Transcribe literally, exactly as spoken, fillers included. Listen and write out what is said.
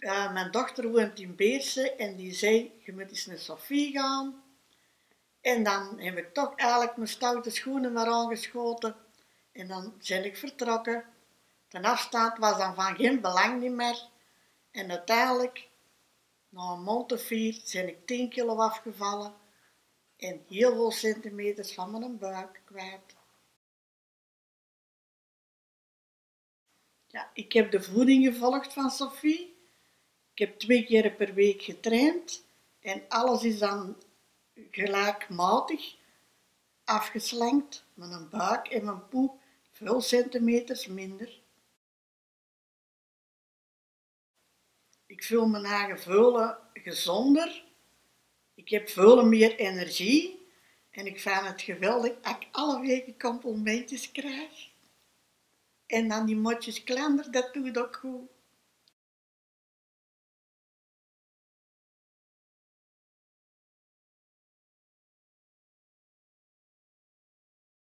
Uh, mijn dochter woont in Beersen en die zei, je moet eens naar Sofie gaan. En dan heb ik toch eigenlijk mijn stoute schoenen maar aangeschoten. En dan ben ik vertrokken. De afstand was dan van geen belang niet meer. En uiteindelijk, na een maand of vier, ben ik tien kilo afgevallen. En heel veel centimeters van mijn buik kwijt. Ja, ik heb de voeding gevolgd van Sofie. Ik heb twee keer per week getraind. En alles is dan gelijkmatig afgeslankt. Mijn buik en mijn poep veel centimeters minder. Ik voel me eigen veel gezonder. Ik heb veel meer energie. En ik vind het geweldig dat ik alle weken complimentjes krijg. En dan die motjes kleiner, dat doet ook goed.